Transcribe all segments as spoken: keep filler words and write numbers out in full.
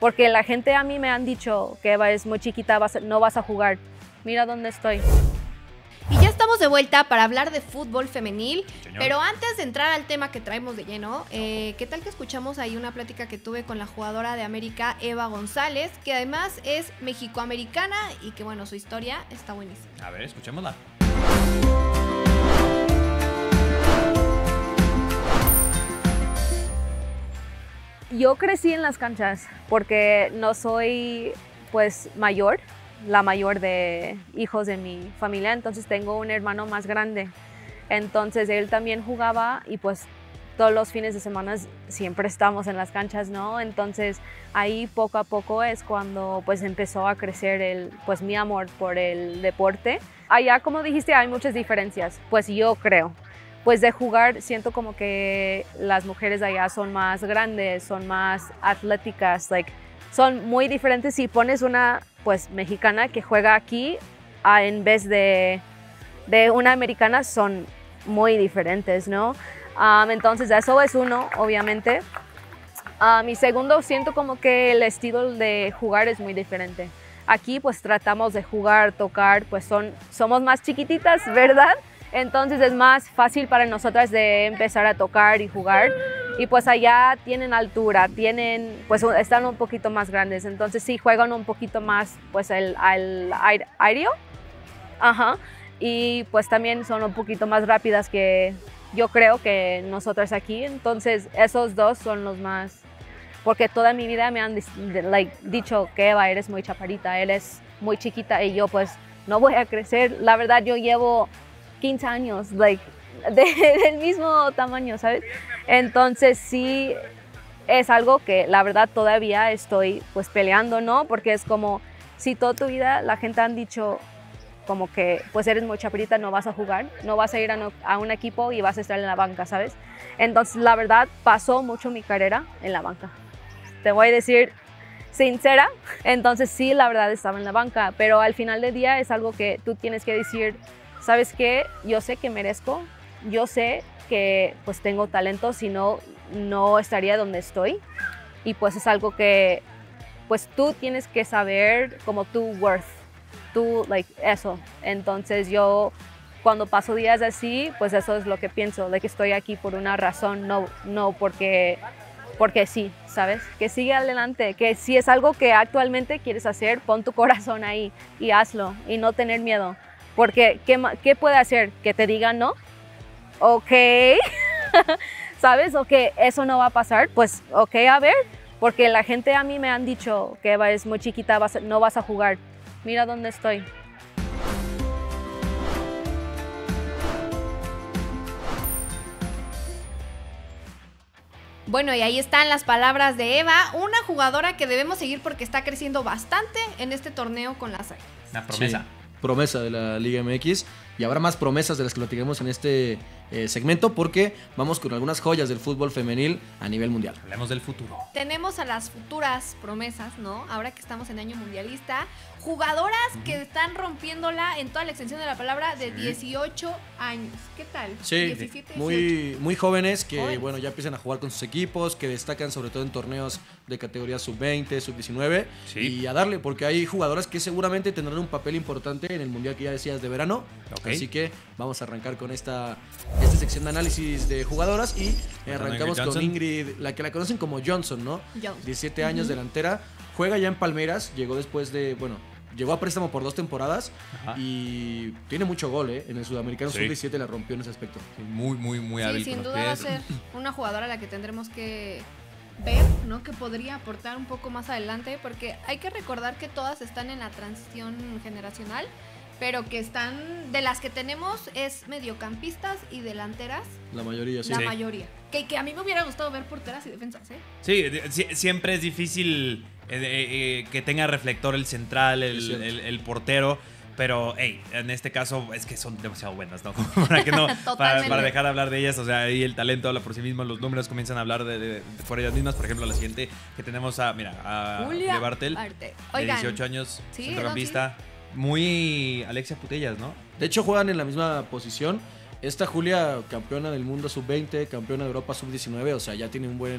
porque la gente a mí me han dicho que Eva es muy chiquita, vas a, no vas a jugar. Mira dónde estoy. Y ya estamos de vuelta para hablar de fútbol femenil, Sí, señor. pero antes de entrar al tema que traemos de lleno, eh, ¿qué tal que escuchamos ahí una plática que tuve con la jugadora de América, Eva González, que además es mexicoamericana y que bueno, su historia está buenísima? A ver, escuchémosla. Yo crecí en las canchas porque no soy pues mayor, la mayor de hijos de mi familia, entonces tengo un hermano más grande. Entonces él también jugaba y pues todos los fines de semana siempre estamos en las canchas, ¿no? Entonces ahí poco a poco es cuando pues empezó a crecer el, pues mi amor por el deporte. Allá, como dijiste, hay muchas diferencias, pues yo creo. Pues de jugar siento como que las mujeres de allá son más grandes, son más atléticas, like, son muy diferentes. Si pones una pues mexicana que juega aquí a, en vez de, de una americana, son muy diferentes, ¿no? Um, entonces eso es uno, obviamente. Uh, mi segundo, siento como que el estilo de jugar es muy diferente. Aquí pues tratamos de jugar, tocar, pues son, somos más chiquititas, ¿verdad? Entonces es más fácil para nosotras de empezar a tocar y jugar. Y pues allá tienen altura, tienen, pues están un poquito más grandes. Entonces sí juegan un poquito más pues el, el aéreo. Ajá. Y pues también son un poquito más rápidas que yo creo que nosotras aquí. Entonces esos dos son los más, porque toda mi vida me han like, dicho que Eva, eres muy chaparita, eres muy chiquita y yo pues no voy a crecer. La verdad yo llevo quince años like, de, del mismo tamaño, ¿sabes? Entonces sí es algo que la verdad todavía estoy pues peleando, ¿no? Porque es como si toda tu vida la gente han dicho como que pues eres muy chaparita, no vas a jugar, no vas a ir a, no, a un equipo y vas a estar en la banca, ¿sabes? Entonces la verdad pasó mucho mi carrera en la banca. Te voy a decir sincera, entonces sí, la verdad estaba en la banca, pero al final del día es algo que tú tienes que decir, ¿sabes qué? Yo sé que merezco, yo sé que pues tengo talento, si no, no estaría donde estoy. Y pues es algo que pues tú tienes que saber como tu worth, tú, like, eso. Entonces yo cuando paso días así, pues eso es lo que pienso, de que estoy aquí por una razón, no, no porque, porque sí, ¿sabes? Que sigue adelante, que si es algo que actualmente quieres hacer, pon tu corazón ahí y hazlo y no tener miedo. Porque, ¿qué, ¿qué puede hacer? ¿Que te digan no? Ok, ¿sabes? O que eso no va a pasar, pues ok, a ver, porque la gente a mí me han dicho que Eva es muy chiquita, vas, no vas a jugar. Mira dónde estoy. Bueno, y ahí están las palabras de Eva, una jugadora que debemos seguir porque está creciendo bastante en este torneo con las Águilas. Una promesa. Sí, promesa de la Liga M X. Y habrá más promesas de las que platiquemos en este eh, segmento porque vamos con algunas joyas del fútbol femenil a nivel mundial. Hablemos del futuro. Tenemos a las futuras promesas, ¿no? Ahora que estamos en año mundialista, jugadoras uh-huh. que están rompiéndola en toda la extensión de la palabra de sí. dieciocho años. ¿Qué tal? Sí, diecisiete, muy, muy jóvenes que jóvenes. bueno, ya empiezan a jugar con sus equipos, que destacan sobre todo en torneos de categoría sub veinte, sub diecinueve sí. y a darle, porque hay jugadoras que seguramente tendrán un papel importante en el mundial que ya decías de verano. Okay. Así que vamos a arrancar con esta, esta sección de análisis de jugadoras y eh, arrancamos Ingrid con Ingrid, la que la conocen como Johnson, ¿no? Johnson. diecisiete años, uh-huh. delantera, juega ya en Palmeiras, llegó después de, bueno, llegó a préstamo por dos temporadas. Ajá. Y tiene mucho gol, ¿eh? En el Sudamericano sí. sub diecisiete la rompió en ese aspecto. Sí, muy, muy, muy hábil. Sí, sin con duda los va a pies. ser una jugadora a la que tendremos que ver, ¿no? Que podría aportar un poco más adelante, porque hay que recordar que todas están en la transición generacional, pero que están, de las que tenemos es mediocampistas y delanteras. La mayoría, sí. La sí. mayoría. Que, que a mí me hubiera gustado ver porteras y defensas, ¿eh? Sí, siempre es difícil eh, eh, que tenga reflector el central, el, el, el portero. Pero, hey, en este caso es que son demasiado buenas, ¿no? para, que no para, para dejar de hablar de ellas, o sea, ahí el talento habla por sí mismo, los números comienzan a hablar de, de, de por ellas mismas. Por ejemplo, la siguiente que tenemos a, mira, a Julia de Bartel, Arte. de dieciocho años, sí, centrocampista, no, sí. muy Alexia Putellas, ¿no? De hecho, juegan en la misma posición. Esta Julia, campeona del mundo sub veinte, campeona de Europa sub diecinueve, o sea, ya tiene un buen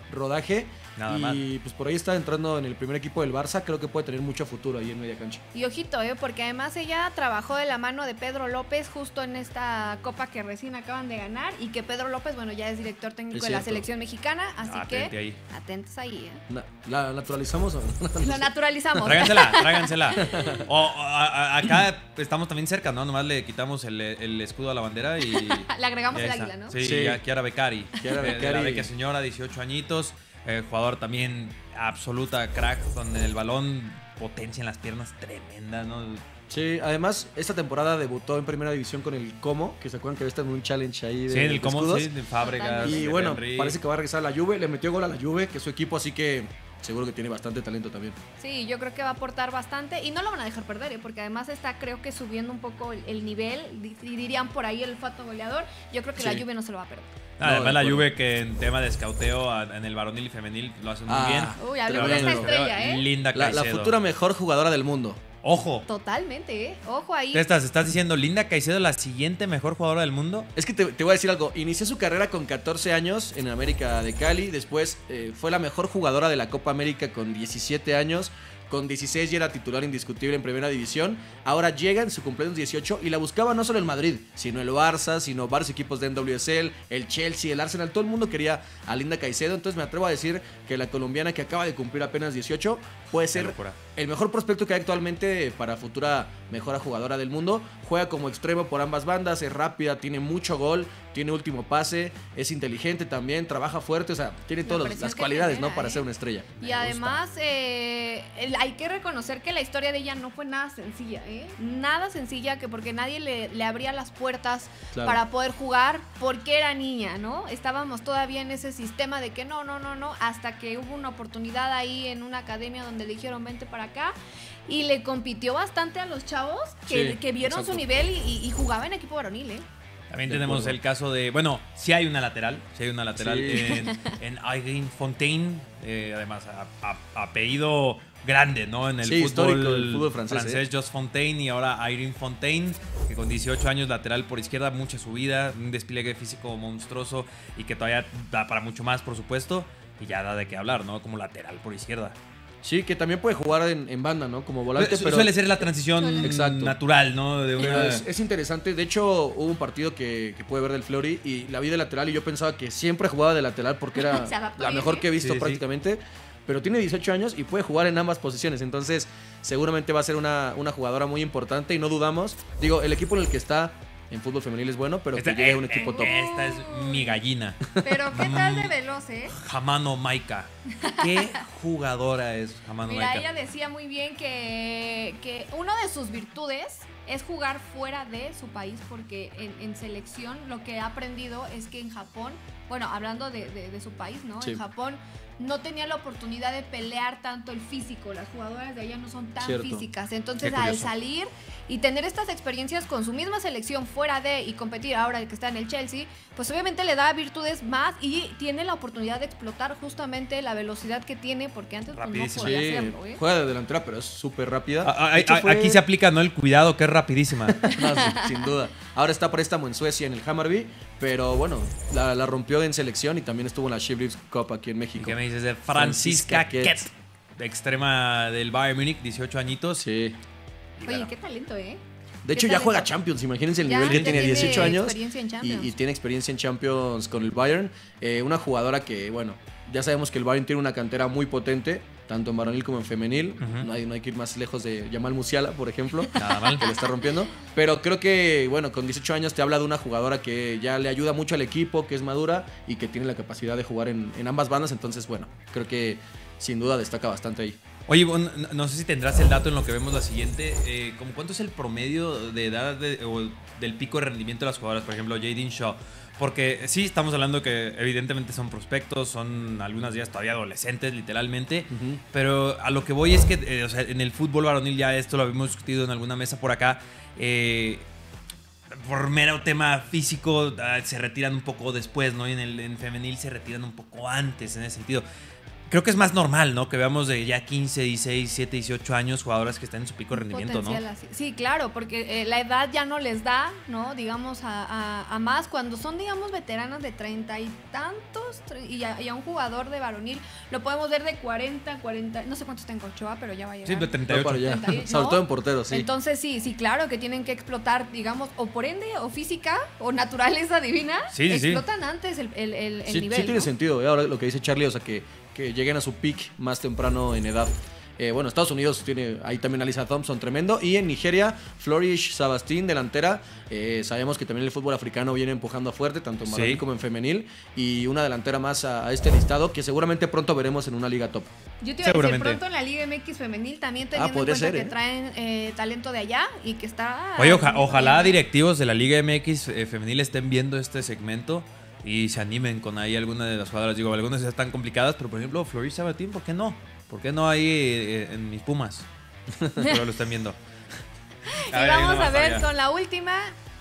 rodaje. Nada y mal. pues por ahí está entrando en el primer equipo del Barça. Creo que puede tener mucho futuro ahí en media cancha. Y ojito, ¿eh? Porque además ella trabajó de la mano de Pedro López justo en esta copa que recién acaban de ganar y que Pedro López, bueno, ya es director técnico Es de la cierto. selección mexicana, así Atente que ahí. atentos ahí, ¿eh? Na- ¿La naturalizamos o no? Lo naturalizamos. Tráigansela, tráigansela. O, o, a- a- acá estamos también cerca, ¿no? Nomás le quitamos el, el escudo a la bandera y... Le agregamos y ahí el está. águila, ¿no? Sí, Sí. ya Kiara Beccari. Kiara De- de la Beccari. Vecchia señora, dieciocho añitos. Eh, jugador también absoluta crack con el balón, potencia en las piernas tremenda, ¿no? Sí, además, esta temporada debutó en primera división con el Como, que se acuerdan que había estado en un challenge ahí de, Sí, en el de común, escudos. sí, de Fábregas. Y de bueno, Henry. parece que va a regresar a la Juve. Le metió gol a la Juve, que es su equipo, así que seguro que tiene bastante talento también. Sí, yo creo que va a aportar bastante y no lo van a dejar perder, ¿eh? Porque además está, creo que subiendo un poco el, el nivel di- y dirían por ahí el fato goleador. Yo creo que Sí. la Juve no se lo va a perder. Ah, además No, la de Juve que en tema de escauteo a- en el varonil y femenil lo hace muy Ah, bien. Uy, hablemos de esta tremendo. estrella, ¿eh? Linda La, la Caicedo. futura mejor jugadora del mundo. Ojo. Totalmente, ¿eh? Ojo ahí. ¿Qué estás? ¿Estás diciendo Linda Caicedo la siguiente mejor jugadora del mundo? Es que te, te voy a decir algo. Inició su carrera con catorce años en América de Cali. Después eh, fue la mejor jugadora de la Copa América con diecisiete años. Con dieciséis ya era titular indiscutible en primera división. Ahora llega en su cumpleaños dieciocho y la buscaba no solo el Madrid, sino el Barça, sino varios equipos de N W S L, el Chelsea, el Arsenal. Todo el mundo quería a Linda Caicedo. Entonces me atrevo a decir que la colombiana, que acaba de cumplir apenas dieciocho, puede Qué ser locura. el mejor prospecto que hay actualmente para futura mejor jugadora del mundo. Juega como extremo por ambas bandas, es rápida, tiene mucho gol, tiene último pase, es inteligente también, trabaja fuerte, o sea, tiene La todas presión las que cualidades, genera, ¿no? Para ¿eh? ser una estrella. Y Me además, eh, el- hay que reconocer que la historia de ella no fue nada sencilla, ¿eh? Nada sencilla, que porque nadie le, le abría las puertas Claro. para poder jugar porque era niña, ¿no? Estábamos todavía en ese sistema de que no, no, no, no, hasta que hubo una oportunidad ahí en una academia donde le dijeron vente para acá y le compitió bastante a los chavos que, Sí, que vieron exacto. su nivel y, y- y jugaba en equipo varonil, ¿eh? También De tenemos acuerdo. el caso de, bueno, sí hay una lateral, sí hay una lateral Sí. en, en Irene Fontaine, eh, además a- a- apellido grande, ¿no? En el Sí, fútbol, histórico del fútbol francés, ¿eh? Just Fontaine y ahora Irene Fontaine, que con dieciocho años lateral por izquierda, mucha subida, un despliegue físico monstruoso y que todavía da para mucho más, por supuesto, y ya da de qué hablar, ¿no? Como lateral por izquierda. Sí, que también puede jugar en, en banda, ¿no? Como volante, Su- pero Suele ser la transición Exacto. natural, ¿no? De pero una... es, es interesante. De hecho, hubo un partido que, que pude ver del Fleury y la vi de lateral y yo pensaba que siempre jugaba de lateral porque era Se adaptó la bien, mejor ¿eh? que he visto Sí, sí. prácticamente. Pero tiene dieciocho años y puede jugar en ambas posiciones. Entonces, seguramente va a ser una, una jugadora muy importante y no dudamos. Digo, el equipo en el que está en fútbol femenil es bueno, pero Esta, que llegue a un eh, equipo eh, top. Esta es mi gallina. Pero ¿qué tal de veloz, eh? Hamano Maika. Qué jugadora es Hamano Mira, Maika. ella decía muy bien que, que una de sus virtudes es jugar fuera de su país, porque en, en selección lo que ha aprendido es que en Japón, bueno, hablando de, de- de su país, ¿no? Sí. En Japón no tenía la oportunidad de pelear tanto el físico, las jugadoras de allá no son tan Cierto. físicas, entonces Qué al curioso. salir y tener estas experiencias con su misma selección fuera de y competir ahora que está en el Chelsea, pues obviamente le da virtudes más y tiene la oportunidad de explotar justamente la velocidad que tiene, porque antes pues, no Rapidísimo. podía Sí, hacerlo, ¿eh? juega de delantera, pero es súper rápida. A- a- De hecho, a- fue- Aquí se aplica, ¿no? El cuidado, que es rapidísima. No, sí, sin duda. Ahora está a préstamo en Suecia, en el Hammarby, pero bueno, la, la rompió en selección y también estuvo en la Shipley Cup aquí en ¿Y México. qué me dices de Francisca Francisca Kett? Kett? De extrema del Bayern Múnich, dieciocho añitos. Sí. Y Oye, bueno, qué talento, ¿eh? De hecho, ¿Qué ya talento? juega Champions. Imagínense el Ya, nivel que ya tiene, tiene dieciocho años experiencia en y, Champions. y tiene experiencia en Champions con el Bayern. Eh, una jugadora que, bueno, ya sabemos que el Bayern tiene una cantera muy potente, tanto en varonil como en femenil. Ujú. no, hay, no hay que ir más lejos de Yamal Musiala, por ejemplo, nada mal. que le está rompiendo. Pero creo que, bueno, con dieciocho años te habla de una jugadora que ya le ayuda mucho al equipo, que es madura y que tiene la capacidad de jugar en, en ambas bandas. Entonces, bueno, creo que sin duda destaca bastante ahí. Oye, bueno, no, no sé si tendrás el dato en lo que vemos la siguiente. Eh, ¿cómo ¿Cuánto es el promedio de edad de- o del pico de rendimiento de las jugadoras? Por ejemplo, Jadine Shaw. Porque sí, estamos hablando que evidentemente son prospectos, son algunas días todavía adolescentes, literalmente. Ujú. Pero a lo que voy es que eh, o sea, en el fútbol varonil, ya esto lo habíamos discutido en alguna mesa por acá, eh, por mero tema físico ah, se retiran un poco después, ¿no? Y en el en femenil se retiran un poco antes, en ese sentido. creo que es más normal, ¿no? Que veamos de ya quince, dieciséis, diecisiete, dieciocho años jugadoras que están en su pico de rendimiento, ¿no? Así. Sí, claro, porque eh, la edad ya no les da, ¿no? Digamos, a, a, a más. Cuando son, digamos, veteranas de treinta y tantos, y a, y a un jugador de varonil, lo podemos ver de cuarenta, cuarenta, no sé cuántos tengo Ochoa, pero ya va a llegar. Sí, de treinta y ocho. treinta y ocho, ¿no? Sobre todo en porteros, sí. Entonces, sí, sí, claro, que tienen que explotar, digamos, o por ende, o física, o naturaleza divina, sí, sí, explotan sí. antes el, el, el, el sí, nivel, sí tiene ¿no? sentido, ¿eh? Ahora lo que dice Charlie, o sea, que, que lleguen a su peak más temprano en edad. Eh, bueno, Estados Unidos tiene ahí también a Lisa Thompson, tremendo. Y en Nigeria, Flourish Sabastín, delantera. Eh, sabemos que también el fútbol africano viene empujando fuerte, tanto en varonil sí. como en femenil. Y una delantera más a, a este listado que seguramente pronto veremos en una liga top. Yo te iba a decir, pronto en la Liga M X femenil también teniendo ah, en cuenta ser, que ¿eh? traen eh, talento de allá y que está... Oye, oja, ojalá directivos de la Liga M X eh, femenil estén viendo este segmento y se animen con ahí alguna de las jugadoras. Digo, algunas ya están complicadas, pero por ejemplo, Flourish Sabastín, ¿por qué no? ¿Por qué no hay eh, en mis Pumas? Pero lo están viendo. Y a ver, vamos a ver con la última.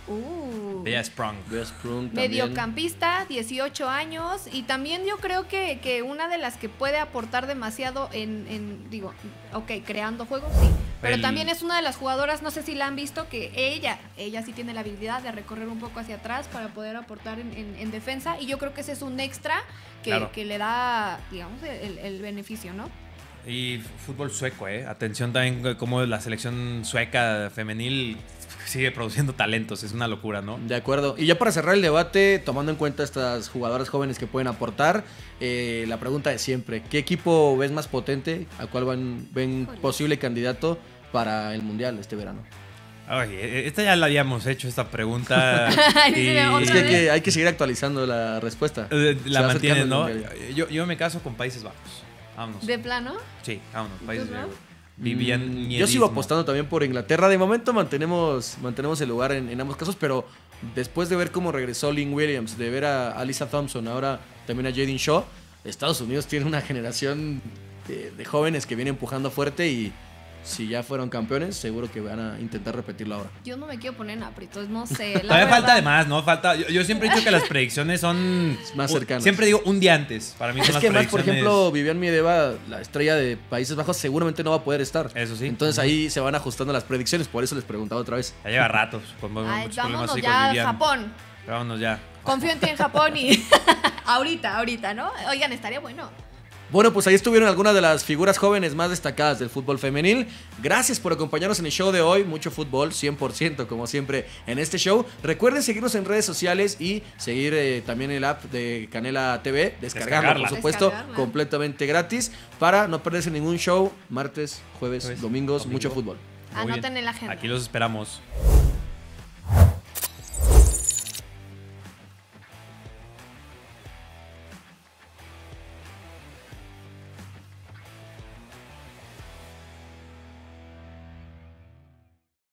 Uh, Bea Sprung. Bea Sprung mediocampista, dieciocho años. Y también yo creo que, que una de las que puede aportar demasiado en, en digo, ok, creando juegos, sí. Pero El... también es una de las jugadoras, no sé si la han visto, que ella, ella sí tiene la habilidad de recorrer un poco hacia atrás para poder aportar en, en, en defensa. Y yo creo que ese es un extra que, claro. que le da, digamos, el, el beneficio, ¿no? Y fútbol sueco, ¿eh? Atención también como la selección sueca femenil sigue produciendo talentos, es una locura, ¿no? De acuerdo. Y ya para cerrar el debate, tomando en cuenta estas jugadoras jóvenes que pueden aportar, eh, la pregunta de siempre, ¿qué equipo ves más potente? ¿A cuál van, ven posible candidato para el Mundial este verano? Oye, esta ya la habíamos hecho, esta pregunta. y... Es que hay, que hay que seguir actualizando la respuesta. La mantienen, ¿no? Yo, yo me caso con Países Bajos. Vámonos. ¿De plano? Sí, vámonos. Países Bajos. Vivían Yo sigo apostando también por Inglaterra. De momento mantenemos, mantenemos el lugar en, en ambos casos, pero después de ver cómo regresó Lynn Williams, de ver a Alyssa Thompson, ahora también a Jaden Shaw, Estados Unidos tiene una generación de, de jóvenes que viene empujando fuerte y si ya fueron campeones, seguro que van a intentar repetirlo ahora. Yo no me quiero poner en aprietos, no sé. Todavía falta de más, ¿no? Falta. Yo, yo siempre he dicho que las predicciones son más cercanas. Siempre digo un día antes. Para mí son es las que predicciones. Más, por ejemplo, Vivian Miedeva, la estrella de Países Bajos, seguramente no va a poder estar. Eso sí. Entonces ahí se van ajustando las predicciones, por eso les preguntaba otra vez. Ya lleva ratos. Con Ay, muchos vámonos ya a Japón. Vámonos ya. Confío en ti en Japón y ahorita, ahorita, ¿no? Oigan, estaría bueno. Bueno, pues ahí estuvieron algunas de las figuras jóvenes más destacadas del fútbol femenil. Gracias por acompañarnos en el show de hoy. Mucho fútbol, cien por ciento, como siempre en este show. Recuerden seguirnos en redes sociales y seguir eh, también el app de Canela T V. Descargarlo, Descargarla. por supuesto, Descargarla. completamente gratis para no perderse ningún show. Martes, jueves, jueves domingos, domingo. Mucho fútbol. Anoten en la agenda. Aquí los esperamos.